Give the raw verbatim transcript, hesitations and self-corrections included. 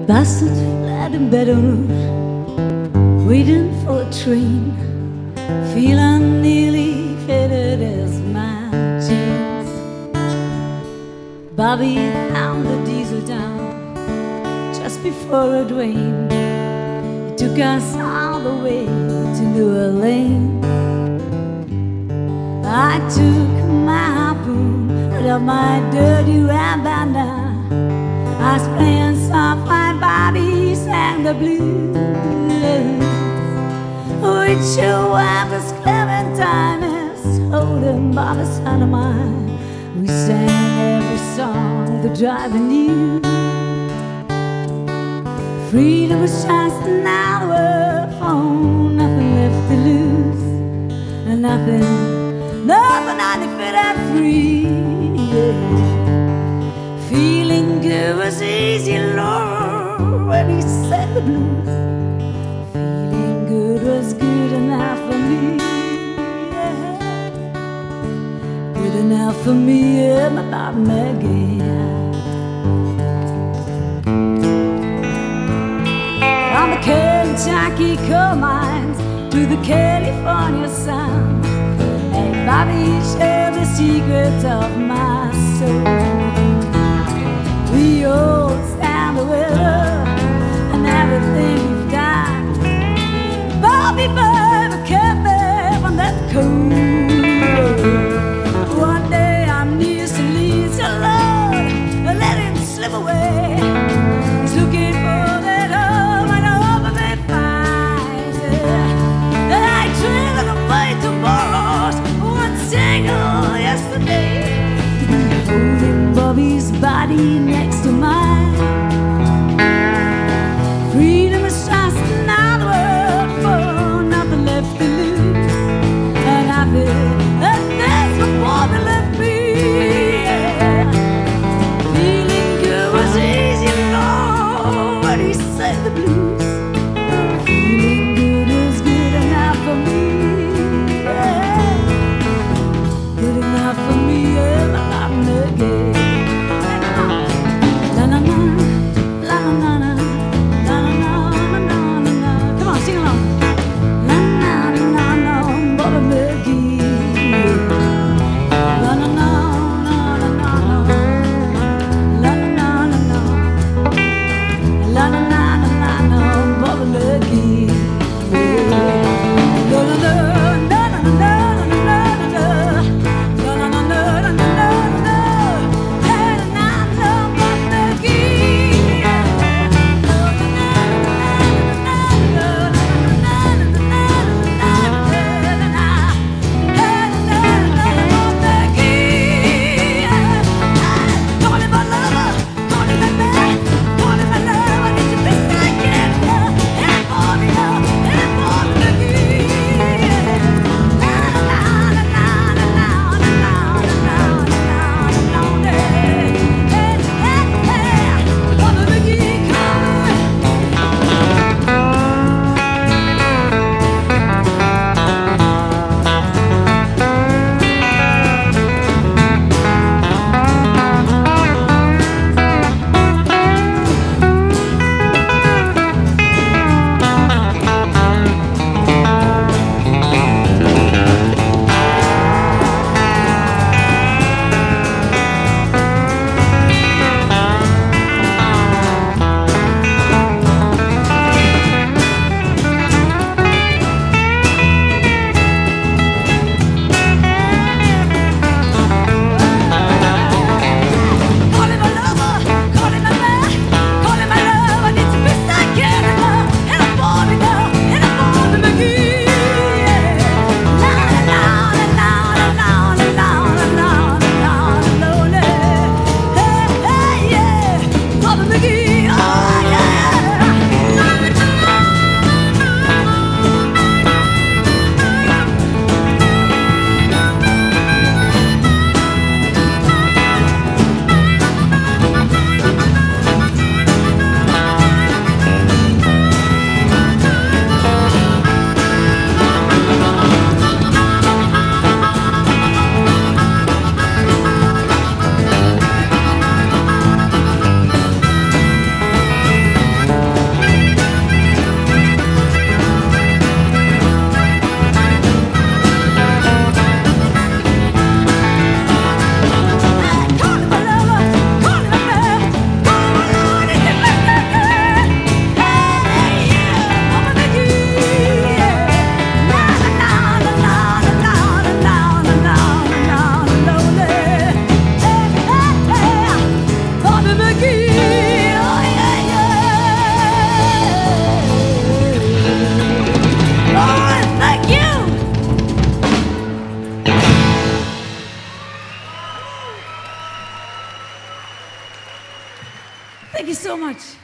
Bastard flat in Baton Rouge, waiting for a train, feeling nearly faded as my jeans. Bobby found the diesel down just before it rained. It took us all the way to New Orleans. I took my harpoon out of my dirty red bandana. I was playing soft while Bobby sang the blues. We'd show up as Clementine is holding Bobby's hand of mine. We sang every song the driver knew. Freedom was just another word for nothing left to lose. And nothing, nothing I fit that free, yeah. Feeling good was easy, Lord, when he said the blues. Feeling good was good enough for me, yeah. Good enough for me, yeah, my Bob Maggie. From the Kentucky coal mines to the California sun, hey, Bobby shared the secrets of my soul. We all stand the weather and everything we've done. Bobby Bird kept me from that cold. One day I'm near to leave the Lord and let him slip away. He's looking for that home and I hope I may find it. And I traveled away tomorrow, one single yesterday, holding Bobby's body next to mine. Freedom is just another word for nothing left to lose. And I feel that there's no more that left me, yeah. Feeling good was easy, Lord, when he said the blues. Feeling good is good enough for me, yeah. Good enough for me, yeah, but I'm again. much.